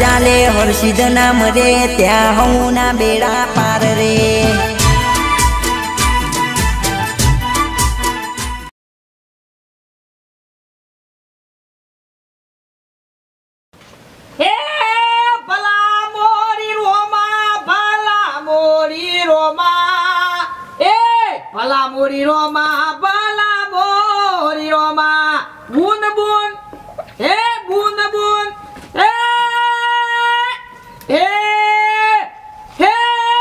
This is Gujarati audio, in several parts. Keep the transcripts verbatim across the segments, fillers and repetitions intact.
ચાલે હર્ષિદ નામ રે ત્યાં હું ના બેડા પાર રે ભલા મોરી રોમા ભલા મોરી રોમા બુન બુન હે બુન બુન હે હે હે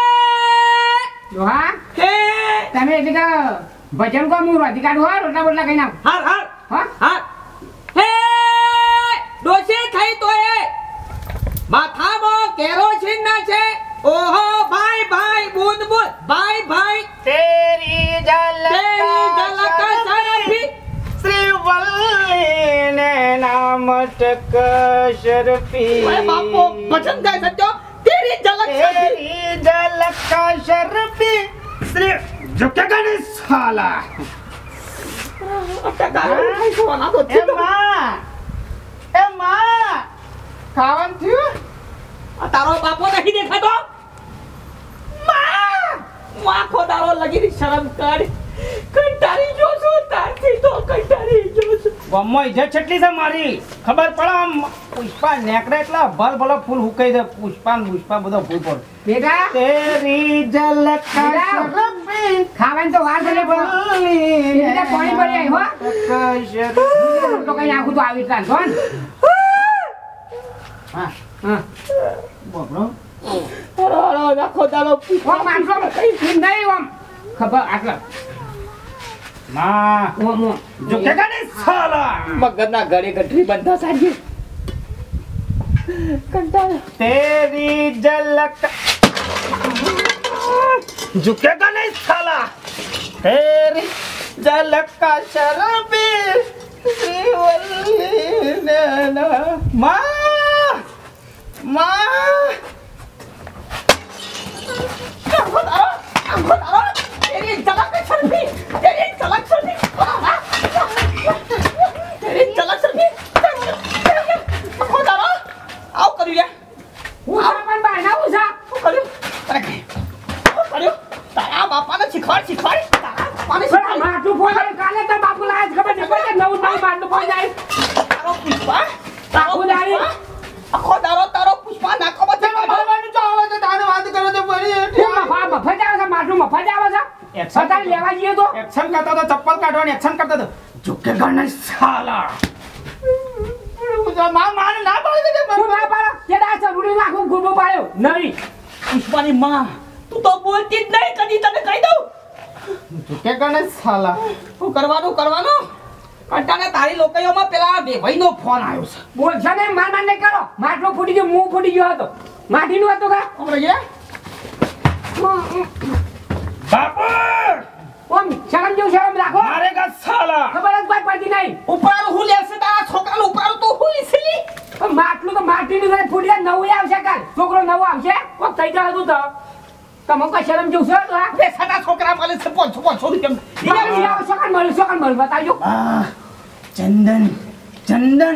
જોહા હે તમે એટલે કે ભજન કો હું રોટી કાઢું હો રોટલા બોટલા કઈ નાખ હાર હાર હા હાર હે ડોસી થઈ તો એ માથામાં કેરોસીન ના છે ઓહો ભાઈ ભાઈ બુન બુન ભાઈ ભાઈ તેરી ઝલક શરફી શ્રી વલ્લી ને નામ ટક શરફી ઓય બાપો ભજન ગાય સત્યો તેરી ઝલક શરફી તેરી ઝલક શરફી શ્રી ઝુકે ગણે સાલા અટે ગાયો ખાઈ સોના તો એ માં એ માં ખાવાનું થયું આ તારો બાપો નહીં દેખાતો માં આખો દારો લગી શરમ કર કંટાળી જો છો તારથી તો કંટાળી જો છો ગમો ઇજ્જત કેટલી છે મારી ખબર પડે આમ પુષ્પા નેકડે એટલે ભલ ભલો ફૂલ હુકાઈ દે પુષ્પા ને પુષ્પા બધો ફૂલ પડ બેટા તેરી ઝલક શરફી ખાવાનું તો વાર થલે ભલી બેટા પાણી પડી આઈ હો તો કઈ આખું તો આવી જ કોણ હા હા બોલો અરે આખો દારો ઓમ આટલો કઈ ફીન નહીં ઓમ ખબર આટલા માં ઓમ ઓમ જો કે ગણે સાલા મગજના ઘરે ગઠરી બંધા સાજી કંટાળ તેરી ઝલક झुकेगा नहीं साला तेरी झलक का शरबी माँ माँ तेरी झलक शर्मी तेरी झलक शर्मी तेरी झलक शर्मी खोदारो आओ करू લે હું પણ બાયના ઉસા શું કર્યું તારે શું કર્યું તારા બાપાને શીખવાડ શીખવાડ તારા બાપાને શીખવાડ માટું ફોડાય કાલે તો બાપુ લાય ખબર છે કોઈ નવું નવું માટું ફોડાય તારો પુષ્પા તારો બાપુ લાય આખો દારો તારો પુષ્પા નાખો બચે મારવાનું તો આવે છે તારે વાત કરો તો પડી મફા મફા જાવ છે માટું મફા જાવ છે એક્શન લેવા જઈએ તો એક્શન કરતા તો ચપ્પલ કાઢવાની એક્શન કરતા તો ઝુકેગા નહીં સાલા માં માન ના પાડે કે તું ના પાડે કે દા ચરૂડી નાખું ગુબો પાડ્યો નહીં પુષ્પાની માં તું તો બોલતી જ નહીં કદી તને કહી દઉં ઝુકેગા નહીં સાલા શું કરવાનું કરવાનું કંટાને તારી લોકોમાં પેલા બેભાઈનો ફોન આવ્યો છે બોલ છે ને માર માર નહીં કરો માટલો ફૂટી ગયો મું ફૂટી ગયો હતો માટીનું હતો કા ઓમ રે બાપુ ઓમ શરમ જો શરમ રાખો મારે કા સાલા ખબર જ કોઈ પડતી નહીં ઉપર હું લેશે તારા છોકરાનો ઉપર તો હું લીસલી પણ માટલું તો માટીનું ઘરે ફૂટી જાય નવું આવશે કાલ છોકરો નવો આવશે કોક થઈ જાય તું તો તમે કોઈ શરમ જો છો તો બે સાડા છોકરા મળે છે પાંચસો પાંચસો રૂપિયા ઈ આવો સકન મળ્યું સકન મળ્યું બતાવજો આ ચંદન ચંદન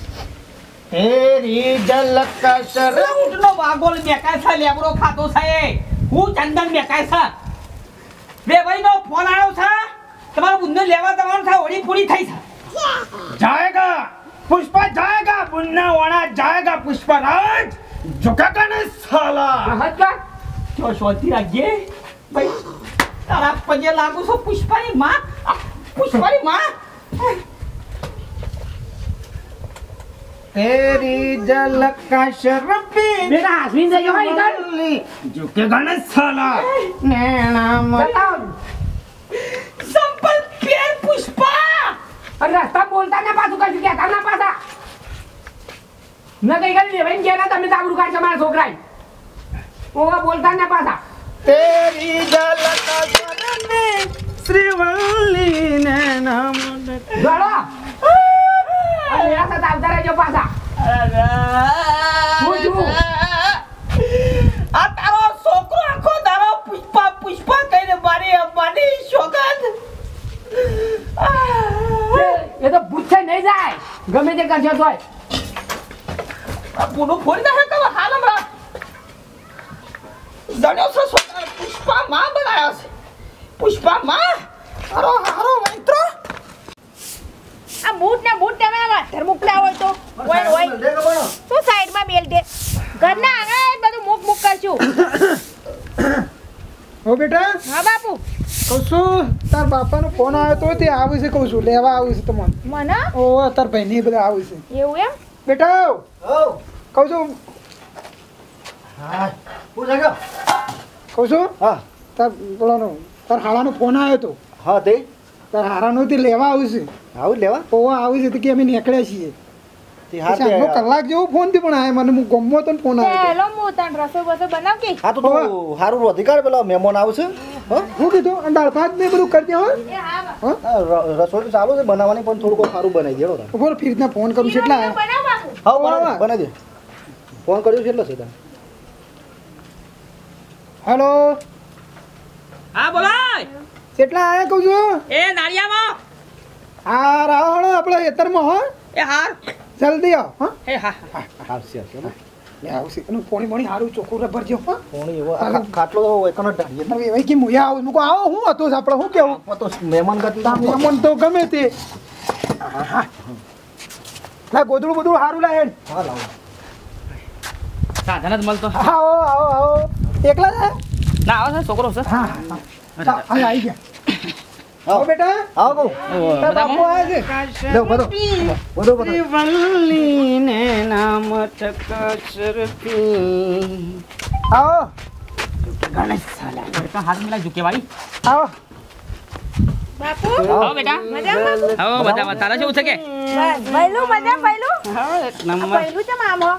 તેરી ઝલક કા શર ઊંટનો વાગોલ મેકાય છે લેબરો ખાતો છે હું ચંદન મેકાય છે બેભાઈનો ફોન આવ્યો છે તમારો બુંદો લેવા તમારો છે ઓડી પૂરી થઈ છે जाएगा पुष्पा जाएगा बुन्ना वाणा जाएगा पुष्पराज झुकेगा नहीं साला હજ કા જો શોધી રાખજે ભાઈ તારા પગે લાગુ છો પુષ્પાની માં પુષ્પાની માં तेरी झलक का शरबी બેટા હાસવીન જજો ભાઈ કર झुकेगा नहीं साला नैना બતાવ સંપલ પેર પુષ્પા અરે રસ્તા બોલતા ના પાછું કશું કહેતા ના પાછા ન કઈ કરી લેવાઈ ગયા તમે તાબડું કાઢ તમારા છોકરાએ ઓવા બોલતા ના પાછા तेरी झलक का शरबी श्रीवल्ली नैना જોડો અરે આ સાથ આવતા રહેજો પાછા હું છું આ તારો છોકરો આખો તારો પુષ્પા પુષ્પા કહીને મારી અંબાની શોગન એ તો પૂછે નહીં જાય ગમે તે કરજો તોય પૂરું ફોડી નાખે કે હાલ હમણાં જણ્યો છો પુષ્પા માં બનાવ્યો છે પુષ્પા માં હારો હારો મિત્રો આ બૂટ ને બૂટ તમે આવા ધર્મુકલા હોય તો ઓય ઓય શું સાઈડ માં બેલ દે ઘરના આગળ બધું મુક મુક કરશું હો બેટા હા બાપુ કહું છું તાર બાપાનો ફોન આવ્યો તો તે આવું છે કહું છું લેવા આવું છે તમને મને ઓ તાર ભાઈ ને બધા આવું છે એવું એમ બેટા હો કહું છું હા પૂછ ગયો કહું છું હા તાર બોલાનો તાર હાળાનો ફોન આવ્યો તો હા તે તાર હારાનો તે લેવા આવું છે આવું લેવા ઓ આવું છે તો કે અમે નીકળ્યા છીએ તે હા પછી આટલો કલાક જેવો ફોન થી પણ આવ્યો મને હું ગમો તો ફોન આવ્યો હેલો હું તને રસોઈ બસો બનાવ કે હા તો તું હારું અધિકાર પેલા મહેમાન આવશે હો હું કીધું અને દાળ ભાત ને બધું કરી દે હો એ હા બા. હા, ર- રસોઈ તો ચાલુ છે બનાવવાની પણ થોડુંક સારું બનાવી દેડો તાર બોલ ફીર રીતના ફોન કરું છું એટલા બનાવ બાપુ હા બનાવી દે, બનાવી દે ફોન કર્યો છે એટલે છે તાર હેલો હા બોલાય કેટલા આયા કહું છું એ નાળિયામાં હા રાવ હળો આપણે ખેતરમાં હો એ હાર જલ્દી આવો હા એ હા હા છે છે ને લે આવશે એનું પોણી પોણી સારું ચોખ્ખું રબર જો હા કોણી એવો આ ખા- ખાટલો તો એકનો ઢાળીએ ને. હવે ભાઈ કે મુયા આવું મુકો આવો હું હતો આપણે શું કેવું આમાં તો મહેમાન ગતિ તામ મન તો ગમે તે લા ગોદડું બધું સારું લા હેડ હા લાવો સાધન જ મળતો આવો આવો આવો એકલા જ આયા? ના આવો છે છોકરો છે હા હા હા આવી ગયા આવો બેટા આવો કહું તાર બાપુ આયા છે લો બધો બધો બધો વલ્લીને નામ ચકસરતી આવો ગણેશ સાલા બેટા હાથ મિલા ઝુકે વાળી આવો બાપુ આવો બેટા મજામાં આવો બધા તારા જેવું છે કે બસ ભઈલું મજા ભઈલું હા એક આ ભઈલું છે મામો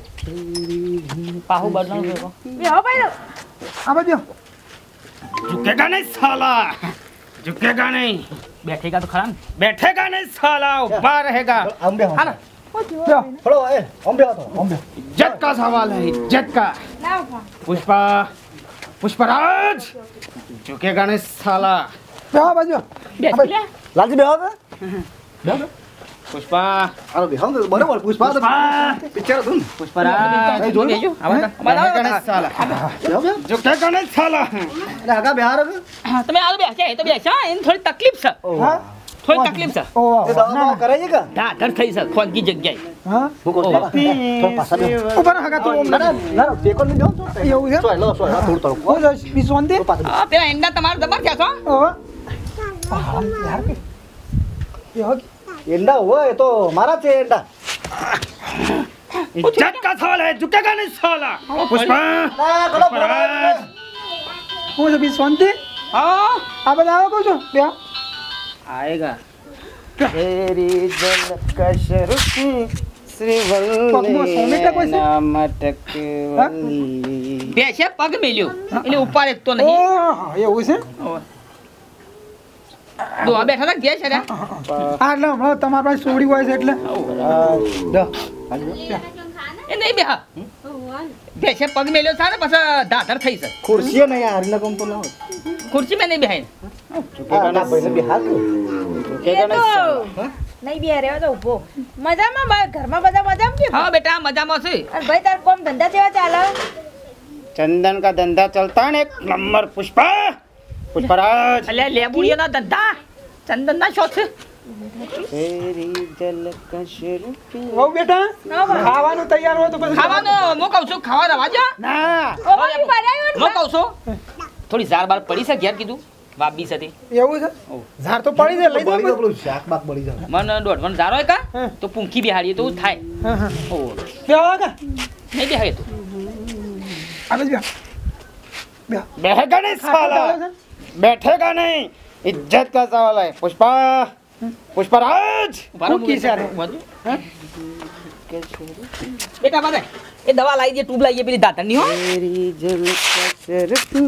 પાહુ બદલાવ બેહો ભઈલું આ બાજુ झुकेगा नहीं साला झुकेगा नहीं બેઠેગા તો ખરા ને बैठेगा नहीं साला ऊपर रहेगा हम भी હા ને શું થયું લ્યો. ભઈલું? थोड़ा ए हम भी आता हम भी इज्जत का सवाल है इज्जत का લાવ ફોન. पुष्पा पुष्पराज झुकेगा नहीं साला બેહો આ બાજુ બેઠ લે लालजी बेहो बेहो पुष्पा अरे बेहो बराबर पुष्पा तो पिक्चर सुन પુષ્પરાજ જોયું? બેજો આવો झुकेगा नहीं साला बेहो बेहो झुकेगा नहीं साला अरे आगा बिहार है તમે આવો બેસે એ તો બેસો એને થોડી તકલીફ છે હા થોડી તકલીફ છે ઓ ये दवा कराइएगा ધાધર થઈ છે ખોનકી જગ્યાએ હા मुको थोड़ा पासा दे ઉપર હગા તો ઓમ ना ना ना देखो नहीं दो એવું છે सोय लो सोय थोड़ा थोड़ा હું જઈશ વિશ્વાંતિ तो पासा આ પેલા એંડા તમારો જબર છે છો ઓ યાર કે બેહો एंडा हुआ है तो हमारा से एंडा इज्जत का सवाल है झुकेगा नहीं साला पुष्पा હું છે વિશ્વાંતિ હા આ બધા આવો કહું છું બેહો આएगा तेरी जलकश रुचि પગમાં સોમેટા કોઈ છે? श्रीवल्ली બેસે પગ મેલ્યો એટલે ઉપર એક તો ઓ નહીં હા, એવું છે દો આ બેઠા હતા ગયા છે રે હા એટલે હમણાં તમારા પાસે સોડી હોય છે એટલે એ નહીં બેહા બેસે પગ મેલ્યો છે ને પછી ધાધર થઈ છે कुर्सी है ना यार ना कम तो ना ખુરશી મેં નહીં બેહાઈ झुकेगा ना पहले बिहार એ તો નહીં બે રહ્યો તો ઊભો મજામાં બા- ઘરમાં બધા મજામાં કે હા બેટા મજામાં છે અને ભાઈ તાર કોમ ધંધા કેવા ચાલે चंदन का धंधा चलता है ना एक नंबर पुष्पा पुष्पराज એટલે લેબુડીઓના ધંધા ચંદનના શોખ છે तेरी जलकश रुचि બહુ બેટા હા બા. ખાવાનું તૈયાર હોય તો પછી ખાવાનું હું કહું છું ખાવા રવા જા ના ઓ ભાઈ બનાવ્યો ને હું કહું છું થોડી ઝાર બાર પડી છે ઘેર કીધું વાબી સાથે એવું છે ઝાર તો પડી જાય લઈ बड़ी જાઓ तो शाक बाग बड़ी जा મને દોઢ ઝાર હોય કા હા. તો પૂંખી બિહાડીએ તો થાય હા હા ઓ બેહો આગળ નહીં બેહાય તો આ બાજુ બેહો બેહો बैठेगा नहीं साला बैठेगा नहीं इज्जत का सवाल है पुष्पा पुष्पराज ઉભારો કી છે આને? વધુ? બેટા બાબા એ દવા લાવી દે ટ્યુબ લાવી દે પેલી દાંતણની હો तेरी जलकश रुचि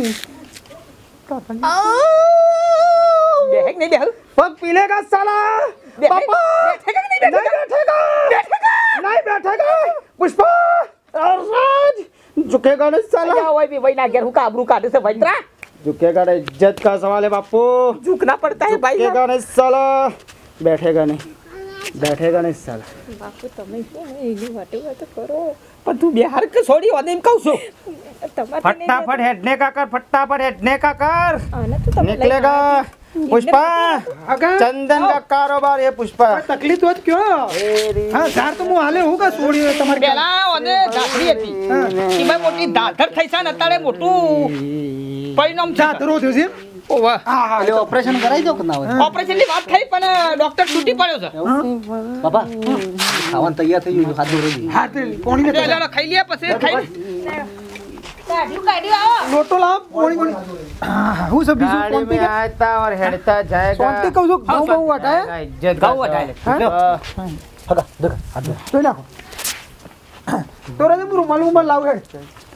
બેહેક નહીં બેહ पग पीलेगा साला पापा બેઠેગા કે નહીં नहीं બેઠેગા बैठेगा नहीं बैठेगा पुष्पा राज झुकेगा नहीं साला અલ્યા હોય બી વઈ ના ઘેર હું કાબરું કાઢે છે વૈતરા झुकेगा नहीं इज्जत का सवाल है बापू ઝૂકના પડતા હે ભાઈ झुकेगा नहीं साला बैठेगा नहीं બેઠેગા નહીં સાલા. બાપુ તમે શું એની વાટે વાતો કરો પણ તું બિહાર કે છોડી વાને એમ કહું છું તમારે फटाफट हेडने का कर, फटाफट हेडने का कर. આને તો તમે निकलेगा पुष्पा. અગા चंदन का कारोबार ये पुष्पा. કોઈ તકલીફ હોત કયો હા ધાર તો હું હાલે હું કા છોડી તમારે પેલા ઓને ધાતરી હતી એમાં મોટી ધાધર થઈ છે ને અત્યારે મોટું પરિણામ છે જાતરો થયો છે ઓવા હા હા એટલે ઓપરેશન કરાવી દો કે ના હોય ઓપરેશન ની વાત થઈ પણ ડોક્ટર છૂટી પડ્યો છે બાપા ખાવાનું તૈયાર થઈ ગયું હાથ ધોઈ હા તે કોણી એટલે ને ચાલો ખાઈ લે પછી ખાઈ કાઢ્યું કાઢ્યું આવો લોટો લાવ કોણી કોણી હા હું સબ બીજું गाड़ी કોણતી में आता और हेडता जाएगा. કોણતી કહું છું ઘઉં બહુ વટાય इज्जत गाँव वटाए. હગા દેખા હાથ ધો જોઈ નાખો તો રે હું રૂમાલ રૂમાલ લાવ હે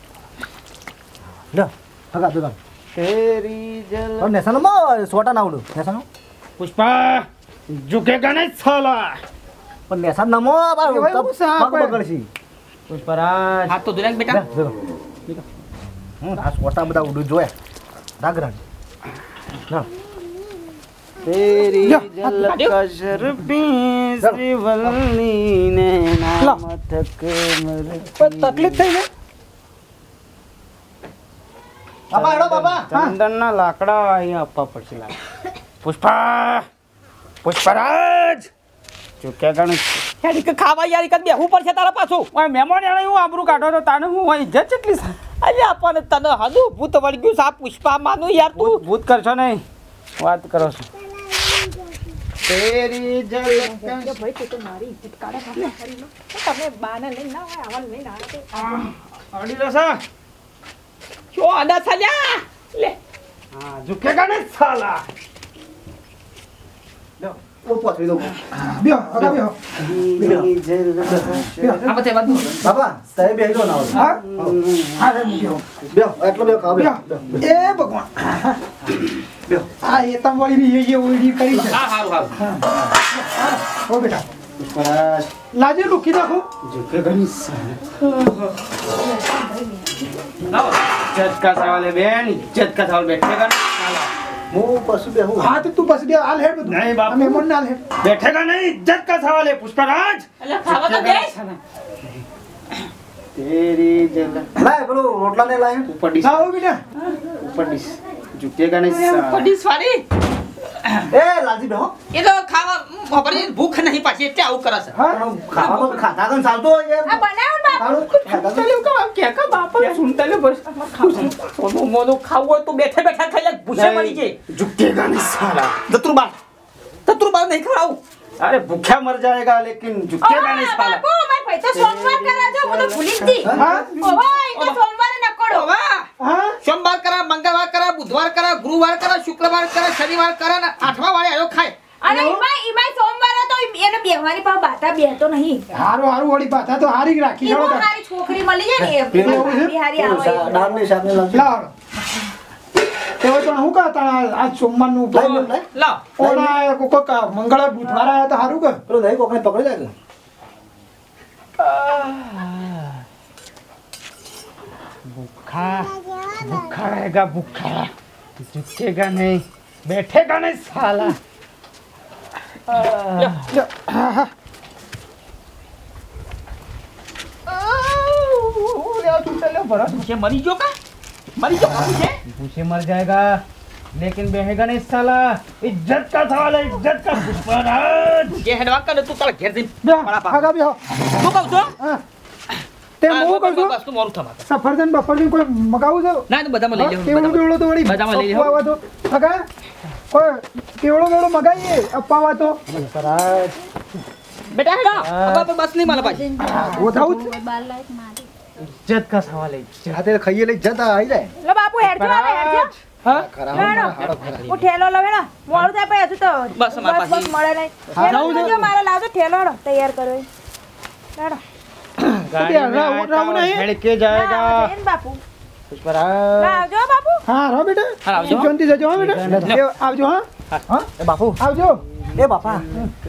લે હગા દેખા तेरी जल. और नेसानो માં સોટા ના આવડું નેસાનો पुष्पा झुकेगा नहीं साला. પણ નેસાન નમો બાર એ ભાઈ હું સા પગ કોઈ- બગડશી पुष्पराज. હાથ તો ધોઈ નાખ બેટા હું આ સોટા બધા ઉડું જોયા ડાગરા ના तेरी लो, जल कशरपी श्रीवल्ली ने नाम तक मर. કોઈ તકલીફ થઈ ને બાપા હેડો બાપા ચંદનના લાકડા અહીંયા આપવા પડશે લાગે. પુષ્પા પુષ્પરાજ ચૂક્યા ગણ. યાર કે ખાવા યાર કે બેહું પડશે તારા પાછું ઓય મહેમાન એને હું આબરૂ કાઢો તો તાને હું હોય ઇજ્જત કેટલી છે. અલ્યા આપણને તને હદુ ભૂત વળી ગયું છે આ પુષ્પા માનું યાર તું ભૂત ભૂત કરશો નહીં વાત કરો છો. તેરી જલ જો ભાઈ તું તો મારી ઇજ્જત કાઢે કાઢે કરી લો તો તમે બાને લઈને ના હોય આવા લઈને આવે તો અડી જશે. જો આડા થલ્યા લે હા ઝુકેગા નહીં સાલા. ઓ પોતરી દો બ્યો અગા બ્યો તેરી જલ આ બધે વાત બાપા સાહેબ બેહી ના આવડે હા હા રે બ્યો બેહો એટલો બેહો ખાવ બેહો બ્યો એ ભગવાન બેહો આ એ તમ વાળી ની એ ઓડી કરી છે હા હારું હારું ઓ બેટા પુષ્પરાજ લાજે રૂકી નાખો ઝુકેગા નહીં સાલા લાવો इज्जत का सवाल है बेन. इज्जत का सवाल बैठेगा नहीं साला. હું પશુ બેહું હા તો તું બસ બે હાલ હેડ બધું નહીં બાપુ. અમે મન ના હેડ बैठेगा नहीं. इज्जत का सवाल है पुष्पराज. અલ્યા ખાવા તો દે तेरी जल લાય પેલો રોટલા ને લાય ऊपर डिश આવો બેટા ऊपर डिश झुकेगा नहीं साला. પડી સ્વારી એ લાલજી બેહો એ તો ખાવા ખબર ભૂખ નહીં પાછી એટલે આવું કરે છે હા પણ ખાવા તો ખાતા કન ચાલતો હોય યાર આ બનાવો બાપુ ખાવાનું ખાતા કન તલે કા કે કા બાપા સુનતા લે બસ સોનું મોનું ખાવું હોય તો બેઠે બેઠા ખાઈ લે ભૂસે મરી જાય झुकेगा नहीं साला. દત્રુ બાર દત્રુ બાર નહીં ખવડાવું अरे भूखा मर जाएगा लेकिन झुकेगा नहीं साला. બાપુ માર ભાઈ તો સોમવાર કરા જો હું તો ભૂલી જ દી હા ઓવા એ તો સોમવારે નકોડો વાહ હા સોમવાર કરા મંગળવાર કરા બુધવાર કરા ગુરુવાર કરા શુક્રવાર કરા શનિવાર કરા ને આઠમા વાળે આયો ખાય અને ઈમાય ઈમાય સોમવારે તો એને બેહવાની પા બાતા બેહતો નહીં હારું હારું વળી પાછા તો હારી જ રાખી ઈ બહુ જાવ સારી છોકરી મળી જાય ને પેલું એ બિહારી આવે એ. દાળ ને શાક ને લાવજો લાવ તે હોય તો હું કા તારા આજ સોમવાર નું લાય લો, લાય. લાવ ઓલા કોક મંગળવાર બુધવાર આયા તો હારું કે પેલો નહીં કોકને પકડી લાગે भूखा भूखा रहेगा भूखा. झुकेगा नहीं. बैठेगा नहीं साला. ભૂસે મરી ગયો કા મરી ગયો ભૂસે भूसे मर जाएगा लेकिन बहेगा नहीं साला. इज्जत का सवाल है. इज्जत का. पुष्पराज જે હેડવા કરે તું તારા ઘેર જઈને બ્યો મારા પા આગા બ્યો શું કહું છું હા તે હું કહું છું બસ તું મોરું થવા સફરજન બફરજન કોઈ મગાવું છે ના ના બધામાં લઈ કેવડો લેવું કેવડો તો વળી બધામાં લઈ લેવું. અપાવા તો આગા કોઈ કેવડો કેવડો મગાઈએ અપાવા તો પુષ્પરાજ બેટા હેડો હવે બસ નહીં મારા પાછી વધાવું જ इज्जत का सवाल है. इज्जत. હાથે ખાઈએ લઈ જતા આવી જાય લો બાપુ હેડજો આવે હેડજો હા લેણો હું ઠેલો લઉં હેડો મોડું થાય પછી હજુ તો બસ અમારા બસ પાસે. મળે નહીં ઠેલો લેજો મારે લાવજો ઠેલો હેડો તૈયાર કરો એ. હેડો गाड़ी में राव- आएगा राव और नहीं? फेंक के जाएगा. ના, બેન બાપુ पुष्पराज લાવજો બાપુ હા રો બેટા હા, આવજો. શાંતિ જજો હા બેટા એ, આવજો હા હા એ બાપુ આવજો એ બાપા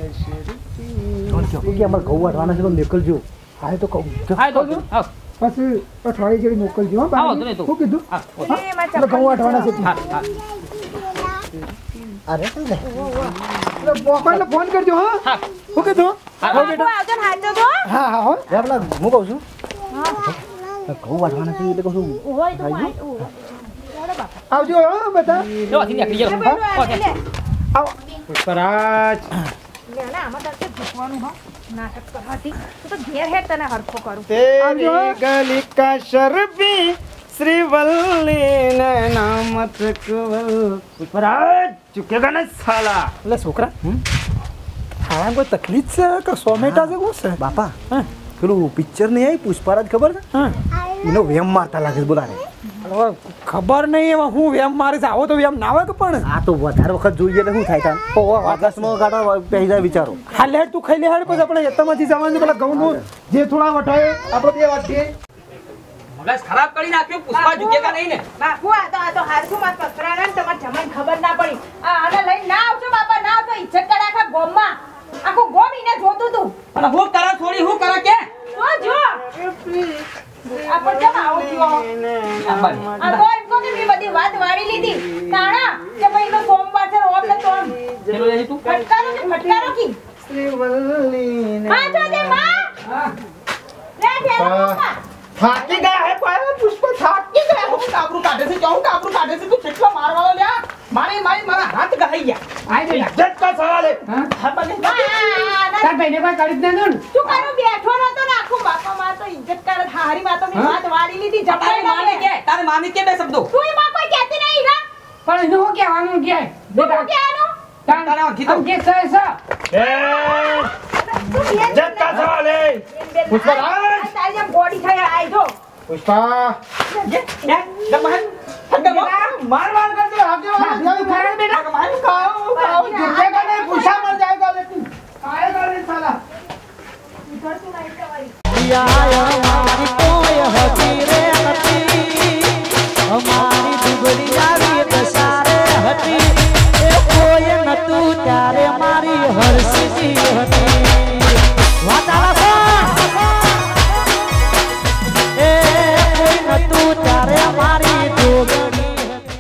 કે અમાર ઘઉં વાટવાના છે તો નીકળજો હા એ તો કહું હા તો આવ પછી અઠવાડિયે જેવી મોકલજો હા હા, બાર વાંધો નહીં તો. શું કીધું હા એટલે એમાં એટલે ઘઉં વાટવાના છે હા હા અરે શું લે એટલે પપ્પાને ફોન કરજો હા હા શું શું કીધું બાપુ આવજો ને હાચો તો હા હા હો લે પેલા હું કહું છું ઘઉં વાટવાના છે એટલે કહું છું હોય તો હોય ચાલો બાપા આવજો હો બધા જો આથી નીકળી લે ગયો ભાઈ લે આવો પુષ્પરાજ લે ના આમાં તો ભૂખવાનું હો નાટક કરવાથી તું તો ઘેર હેડ તને હરખો કરું તેરી ગલી કા શરબી શ્રીવલ્લી ને નામત કવલ પુષ્પરાજ ચૂકેગા ને સાલા એટલે છોકરા ખાવામાં કોઈ તકલીફ છે કે સોમેટા છે શું છે બાપા પેલું પિક્ચર નહીં આવી પુષ્પારાજ ખબર છે હા એનો વેમ મારતા લાગે છે બોલાને હવે ખબર નહીં એમાં હું વેમ મારીશ આવો તો વેમ ના આવે કે પણ આ તો વધારે વખત જોઈએ એટલે શું થાય તા ઓહો, આકાશમાં કાઢા પહેલા વિચારો હા લેડ તું ખાઈ લે હેડ પછી આપણે હેતમાંથી જવાનું છે, પેલા ઘઉંનું જે થોડા વટાય આપણે બે વાટીએ મગજ ખરાબ કરી નાખ્યો પુષ્પા ઝુકેગા નહીં ને બાપુ આ તો આ તો હારખું માં પકડાણા ને તમારે જમણ ખબર ના પડી આ આને લઈને ના આવજો બાપા ના આવજો ઇજ્જત કર આખા ગોમમાં આખું ગોમ ઈને જોતું તું અને હું કરા થોડી હું કરા કે જો જો આ પણ કેમ આવું થયો આ તો એમ કહો કે મેં બધી વાત વાળી લીધી તાણા કે ભાઈ નો સોમવાર છે ઓમ ને તો ઓમ. ચલો લે તું ફટકારો કે ફટકારો કી શ્રીવલ્લી ને હા જો દે માં લે ફેરો પપ્પા થાકી ગયા હે કોઈ પુષ્પ થાકી ગયા હું કાબરું કાઢે છે કેવું કાબરું કાઢે છે તું કેટલો મારવાળો લ્યા મારી મારી મારા હાથ ગહાઈ ગયા આઈ દે ઇજ્જત કા સવાલ હે હા બને તાર ભાઈને કોઈ કરી દે દઉં તું કાનો બેઠો નતો ને આખું બાપા માં તો ઇજ્જત કર હારી માં તો મેં વાત વાળી લીધી તારી જપાઈ માને કે તારે માની કે બે શબ્દો તું એ માં કોઈ કહેતી નહીં રા પણ એનું શું કહેવાનું કે તું શું કહેવાનું તારે આથી તો કે સર સર એ તું બેન ઇજ્જત કા સવાલ હે પુષ્પરાજ! તારી જેમ બોડી થઈ આઈ જો પુષ્પા જે હે દમહન હગમો मार मार कर दे आगे वाला जाओ खड़े बेटा कमाल खाओ खाओ झुकेगा नहीं पूछा मर जाएगा लेकिन खाएगा नहीं साला ઘર તું નહીં તમારી અમારી કોઈ હતી રે હતી અમારી દુબળી આવી દસારે હતી એ કોઈ નતું ત્યારે મારી હરસી હતી